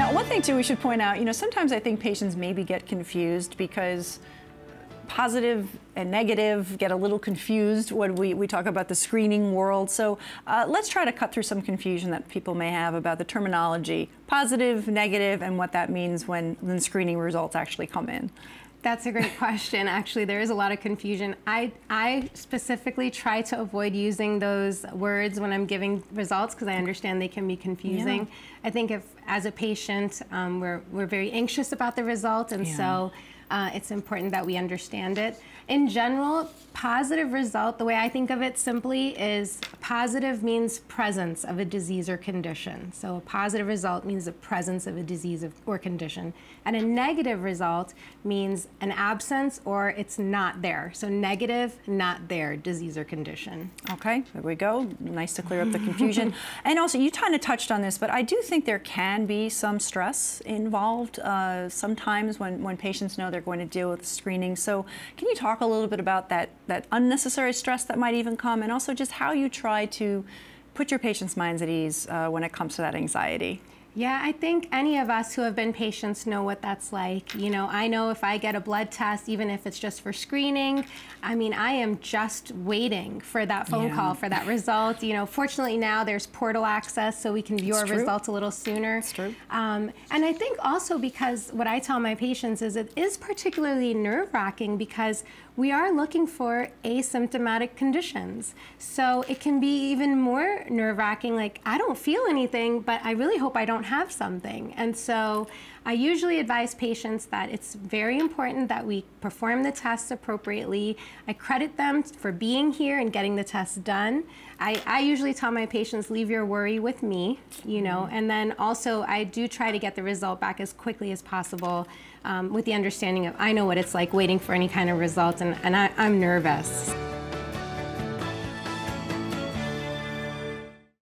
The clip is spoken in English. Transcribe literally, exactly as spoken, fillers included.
Now, one thing too we should point out, you know, sometimes I think patients maybe get confused because positive and negative get a little confused when we, we talk about the screening world. So uh, let's try to cut through some confusion that people may have about the terminology, positive, negative, and what that means when, when screening results actually come in. That's a great question. Actually, there is a lot of confusion. I, I specifically try to avoid using those words when I'm giving results because I understand they can be confusing. Yeah. I think if, as a patient, um, we're, we're very anxious about the result, and yeah. so Uh, it's important that we understand it. In general, positive result, the way I think of it simply is positive means presence of a disease or condition. So a positive result means the presence of a disease or condition. And a negative result means an absence or it's not there. So negative, not there, disease or condition. Okay, there we go. Nice to clear up the confusion. And also, you kind of touched on this, but I do think there can be some stress involved uh, sometimes when, when patients know they're going to deal with screening. So can you talk a little bit about that, that unnecessary stress that might even come, and also just how you try to put your patients' minds at ease uh, when it comes to that anxiety? Yeah, I think any of us who have been patients know what that's like. You know, I know if I get a blood test, even if it's just for screening, I mean, I am just waiting for that phone yeah. call, for that result. You know, fortunately now there's portal access, so we can view it's our true. results a little sooner. It's true. Um, and I think also because what I tell my patients is it is particularly nerve-wracking because we are looking for asymptomatic conditions. So it can be even more nerve-wracking, like, I don't feel anything, but I really hope I don't have something. And so I usually advise patients that it's very important that we perform the tests appropriately. I credit them for being here and getting the test done. I, I usually tell my patients, leave your worry with me, you know, and then also I do try to get the result back as quickly as possible um, with the understanding of I know what it's like waiting for any kind of result, and, and I, I'm nervous.